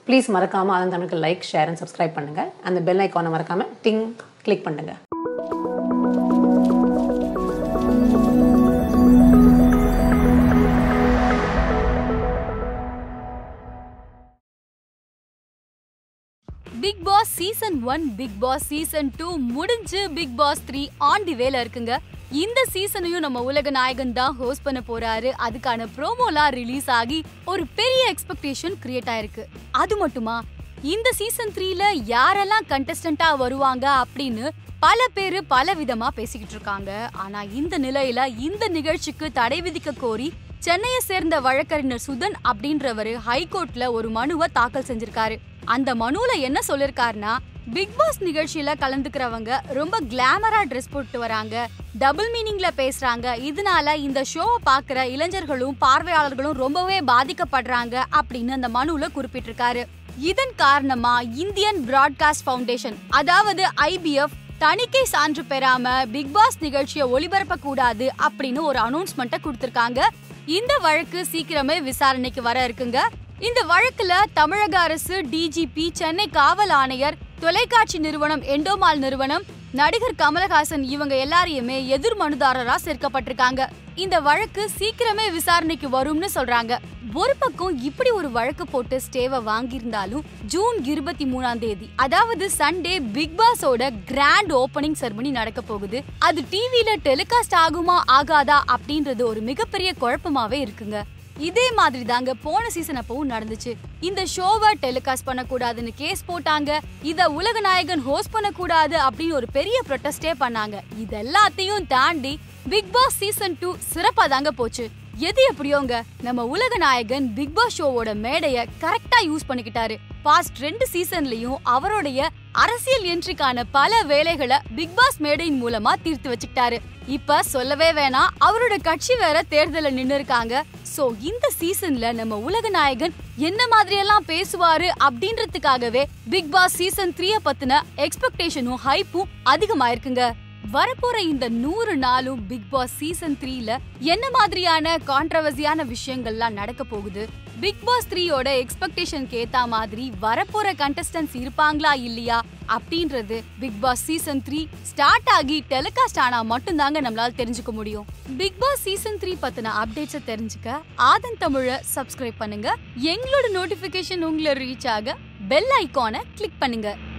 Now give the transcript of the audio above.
Please மறக்காமல் ஆதன் தமிழுக்கு like, share and subscribe பண்ணுங்கள். அந்த பெல் ஐக்கானை மறக்காமல் கிளிக் பண்ணுங்கள். Bigg Boss season 1, Bigg Boss season 2 முடிஞ்சு பிக் பாஸ் 3 ஆன் தி வேல இருக்குங்க. இந்த சீசனையும் நம்ம உலக நாயகன் தான் ஹோஸ்ட் பண்ண போறாரு. அதுக்கான ப்ரோமோலாம் ரிலீஸ் ஆகி ஒரு பெரிய எக்ஸ்பெக்டேஷன் கிரியேட் ஆயிருக்கு. அது மட்டுமா, இந்த சீசன் 3ல யாரெல்லாம் கண்டஸ்டன்டா வருவாங்க அப்படின்னு பல பேரு பல விதமா பேசிக்கிட்டு இருக்காங்க. ஆனா இந்த நிலையில இந்த நிகழ்ச்சிக்கு தடை விதிக்க கோரி சென்னையை சேர்ந்த வழக்கறிஞர் சுதன் அப்படின்றவரு ஹைகோர்ட்ல ஒரு மனுவை தாக்கல் செஞ்சிருக்காரு. அந்த மனுல என்ன சொல்லிருக்காருன்னா, பிக் பாஸ் நிகழ்ச்சியில கலந்துக்கிறவங்க ரொம்ப கிளாமரா ட்ரெஸ் போட்டு வராங்க, டபுள் மீனிங்ல பேசுறாங்க. இதனால இந்த ஷோவை பாக்குற இளைஞர்களும் பார்வையாளர்களும் ரொம்பவே பாதிக்கப்படுறாங்க அப்படின்னு அந்த மனுல குறிப்பிட்டிருக்காரு. இதன் காரணமா இந்தியன் பிராட்காஸ்ட் ஃபவுண்டேஷன், அதாவது IBF, தணிக்கை சான்று பெறாம பிக் பாஸ் நிகழ்ச்சியை ஒளிபரப்ப கூடாது அப்படின்னு ஒரு அனௌன்ஸ்மெண்ட்டை கொடுத்திருக்காங்க. இந்த வழக்கு சீக்கிரமே விசாரணைக்கு வர இருக்குங்க. இந்த வழக்குல தமிழக அரசு, DGP, சென்னை காவல் ஆணையர், தொலைக்காட்சி நிறுவனம் எண்டோமால் நிறுவனம், நடிகர் கமலஹாசன் இவங்க எல்லாரையுமே எதிர் மனுதாரரா சேர்க்கப்பட்டிருக்காங்க. இந்த வழக்கு சீக்கிரமே விசாரணைக்கு வரும்னு சொல்றாங்க. ஒரு பக்கம் இப்படி ஒரு வழக்கு போட்டு ஸ்டேவை வாங்கியிருந்தாலும் ஜூன் 23ஆம் தேதி, அதாவது சண்டே, பிக் பாஸோட கிராண்ட் ஓபனிங் செரமனி நடக்க போகுது. அது டிவில டெலிகாஸ்ட் ஆகுமா ஆகாதா அப்படின்றது ஒரு மிகப்பெரிய குழப்பமாவே இருக்குங்க. இதே மாதிரி தாங்க போன சீசன் அப்பவும் நடந்துச்சு. இந்த ஷோவை டெலிகாஸ்ட் பண்ணக்கூடாதுன்னு கேஸ் போட்டாங்க. இத உலக நாயகன் ஹோஸ்ட் பண்ணக்கூடாது அப்படின்னு ஒரு பெரிய ப்ரொட்டஸ்டே பண்ணாங்க. இதெல்லாத்தையும் தாண்டி பிக் பாஸ் சீசன் 2 சிறப்பா தாங்க போச்சு. எது எப்படியோங்க, நம்ம உலக நாயகன் பிக் பாஸ் ஷோவோட மேடைய கரெக்டா யூஸ் பண்ணிக்கிட்டாரு. பாஸ்ட் 2 சீசன்லயும் அவருடைய அரசியல் என்ட்ரிக்கான பல வேலைகளை பிக் பாஸ் மேடையின் மூலமா தீர்த்து வச்சுக்கிட்டாரு. இப்ப சொல்லவே வேணாம், அவரோட கட்சி வேற தேர்தல நின்னு இருக்காங்க. சோ இந்த சீசன்ல நம்ம உலக நாயகன் என்ன மாதிரி எல்லாம் பேசுவாரு அப்படின்றதுக்காகவே பிக் பாஸ் சீசன் 3 பத்தின எக்ஸ்பெக்டேஷனும் ஹைப்பும் அதிகமாயிருக்குங்க. வரப்போற இந்த 100 நாளும் பிக் பாஸ் சீசன் 3ல என்ன மாதிரியான கான்ட்ரவர்சியான விஷயங்கள்லாம் நடக்க போகுது, பிக் பாஸ் 3யோட எக்ஸ்பெக்டேஷனுக்கு ஏத்த மாதிரி வரப்போற கண்டஸ்டன்ட்ஸ் இருப்பாங்களா இல்லையா அப்படின்றது பிக் பாஸ் சீசன் 3 ஸ்டார்ட் ஆகி டெலிகாஸ்ட் ஆனா மட்டும்தாங்க நம்மளால தெரிஞ்சுக்க முடியும். பிக் பாஸ் சீசன் 3 பத்தின அப்டேட்ஸை தெரிஞ்சுக்க ஆதன் தமிழை சப்ஸ்கிரைப் பண்ணுங்க. எங்களோட நோட்டிபிகேஷன் உங்களை ரீச் ஆக பெல் ஐகானை கிளிக் பண்ணுங்க.